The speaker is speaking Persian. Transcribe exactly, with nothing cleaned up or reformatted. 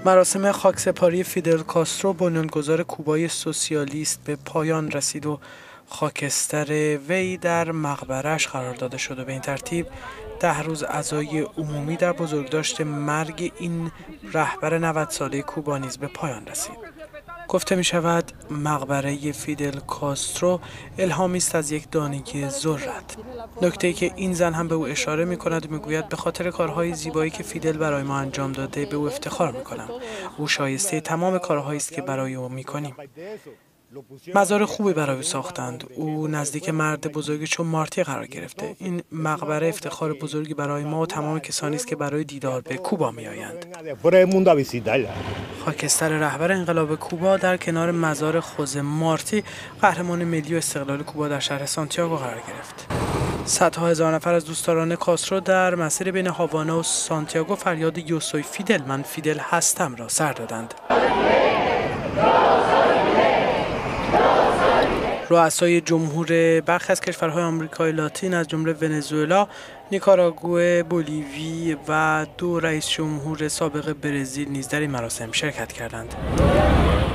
مراسم خاکسپاری فیدل کاسترو بنیانگذار کوبای سوسیالیست به پایان رسید و خاکستر وی در مقبره‌اش قرار داده شد و به این ترتیب ده روز عزای عمومی در بزرگداشت مرگ این رهبر نود ساله کوبا نیز به پایان رسید. گفته می شود مقبره فیدل کاسترو الهامی است از یک دانگی ذرت. نکته‌ای که این زن هم به او اشاره می کند و می گوید به خاطر کارهای زیبایی که فیدل برای ما انجام داده به او افتخار می کنم. او شایسته تمام کارهایی است که برای او می کنیم. مزار خوبی برای او ساختند. او نزدیک مرد بزرگی چون مارتی قرار گرفته. این مقبره افتخار بزرگی برای ما و تمام کسانی است که برای دیدار به کوبا میآیند. خاکستر رهبر انقلاب کوبا در کنار مزار خوزه مارتی، قهرمان ملی و استقلال کوبا در شهر سانتیاگو قرار گرفت. صدها هزار نفر از دوستداران کاسترو در مسیر بین هاوانا و سانتیاگو فریاد "یو سوی فیدل، من فیدل هستم" را سر دادند. رؤسای جمهور برخی از کشورهای آمریکای لاتین از جمله ونزوئلا، نیکاراگوئه، بولیوی و دو رئیس جمهور سابق برزیل نیز در این مراسم شرکت کردند.